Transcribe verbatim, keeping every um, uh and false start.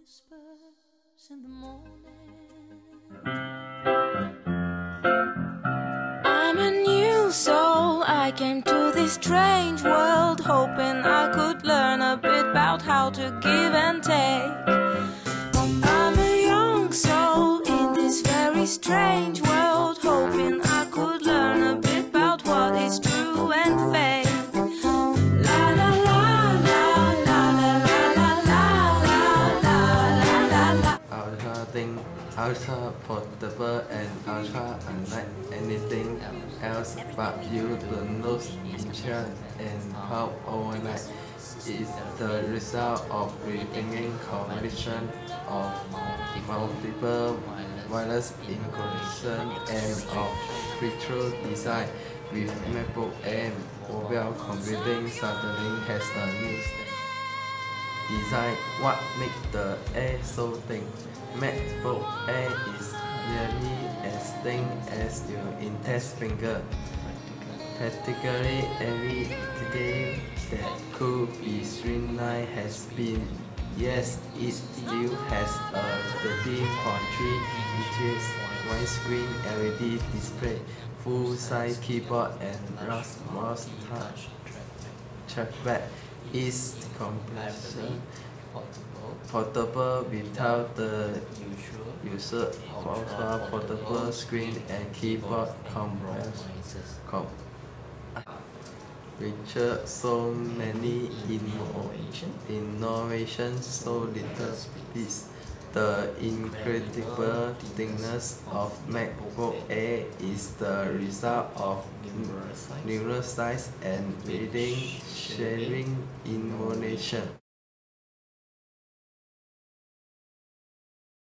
whispers in the morning. I'm a new soul, I came to this strange world hoping I could learn a bit about how to give and take. I'm a young soul in this very strange world hoping I could learn a bit about what is true and fake. La la la la la la la la la la la la. Ultra thing, ultra portable and ultra unlike anything else but you don't lose interest and help overnight. It's the result of rethinking combination of multiple wireless integration and of feature design. With MacBook Air, mobile computing suddenly has a new design. What makes the Air so thin? MacBook Air is nearly as thin as your index finger. Practically every detail that could be streamlined has been. Yes, it still has a thirteen point three inches widescreen L E D display, full-size keyboard, and mouse touch trackpad. It's completely portable without the usual ultra portable screen and keyboard combos. Feature so many innovation, innovations, so little space. The incredible thickness of MacBook Air is the result of numerous size and leading sharing innovation.